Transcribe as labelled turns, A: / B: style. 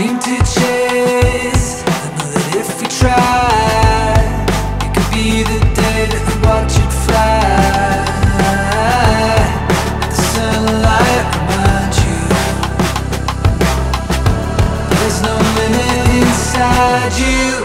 A: dream to chase. I know that if we try, it could be the day that we watch it fly. Let the sunlight remind you there's no limit inside you.